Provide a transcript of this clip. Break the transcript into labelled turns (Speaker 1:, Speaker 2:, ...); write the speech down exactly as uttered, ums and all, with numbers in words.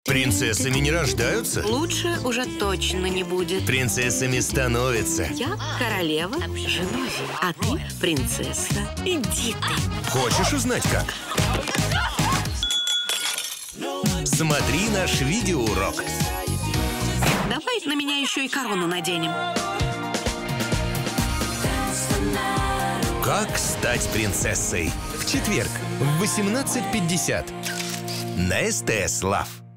Speaker 1: Принцессами не рождаются?
Speaker 2: Лучше уже точно не будет.
Speaker 1: Принцессами становятся.
Speaker 2: Я королева женой, а ты принцесса. Иди ты.
Speaker 1: Хочешь узнать как? Смотри наш видеоурок.
Speaker 2: Давай на меня еще и корону наденем.
Speaker 1: Как стать принцессой? В четверг в восемнадцать пятьдесят на СТС Лав.